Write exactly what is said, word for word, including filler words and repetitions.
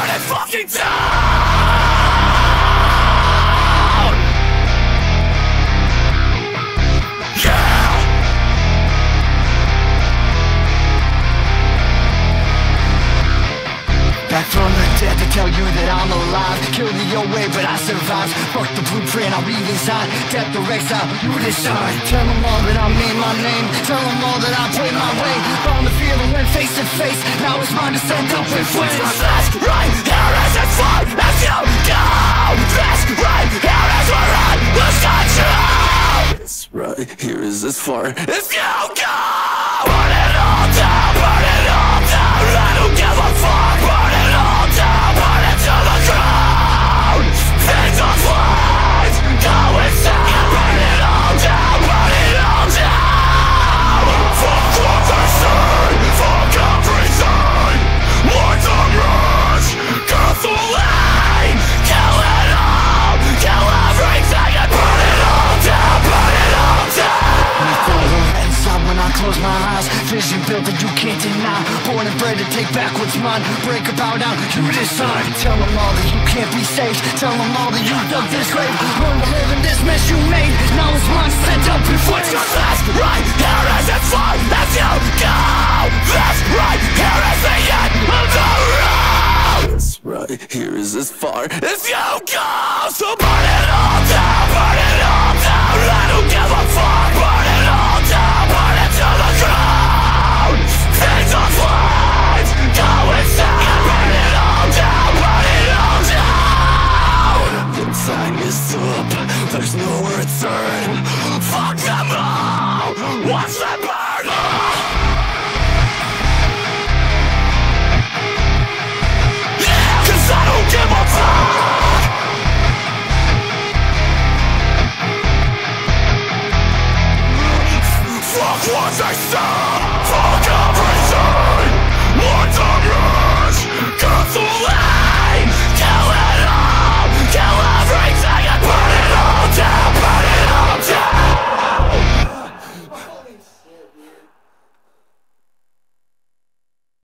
burn it fucking down. Yeah. Back from the dead to tell you that I'm alive. Kill me your way, but I survived. Fuck the blueprint, I'll read inside. Death or exile, you decide. Tell them all that I made my name. Tell them all that I played my way. Found the feeling went face to face. Now it's mine to stand up with flames. That's right here is as far as you go. That's right here is where I lose control. That's right here is as far as you go. Burn it all down, burn it all down. I don't give a fuck. Burn it all down, burn it to the ground. Things on flames, go inside. Burn it all down, burn it all down. Fuck what they say, fuck everything. Like the rich, gasoline. Kill it all, kill everything. And burn it all down, burn it all down. Inside when I close my eyes, vision built that you can't deny. Born and bred to take back what's mine. Break about out, you decide. Tell them all that you can't be saved. Tell them all that you dug this grave. Learn to live in this mess you made. Now it's mine to set up in flames. That's right here is as far as you go. That's right here is the end of the road. That's right here is as far as you go. So burn it all down, burn it all down. I don't give a fuck. Burn it all down, burn it to the ground. Things on flames, go inside. Burn it all down, burn it all down. The time is up, there's no return. Fuck them all, watch them